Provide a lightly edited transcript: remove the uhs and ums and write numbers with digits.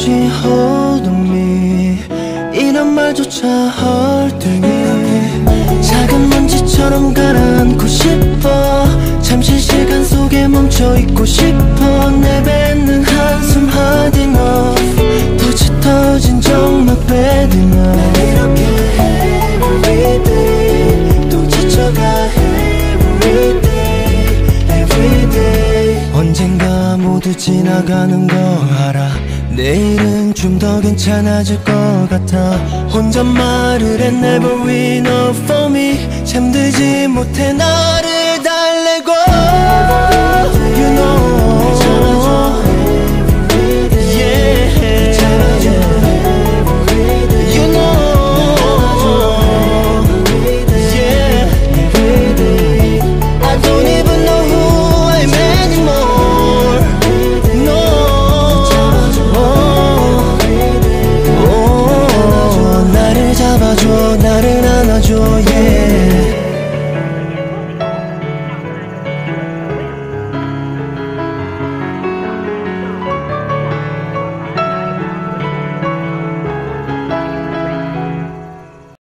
she hold on me 이런 말조차 헐등해 작은 먼지처럼 가라앉고 싶어 잠시 시간 속에 멈춰있고 싶어 내뱉는 한숨 hard enough 또 짙어진 정막 bad enough 이렇게 every day 또 지쳐가 every day every day 언젠가 모두 지나가는 거 알아 내일은 좀 더 괜찮아질 것 같아 혼잣말을 해 never enough for me 잠들지 못해 나를 달래고 You know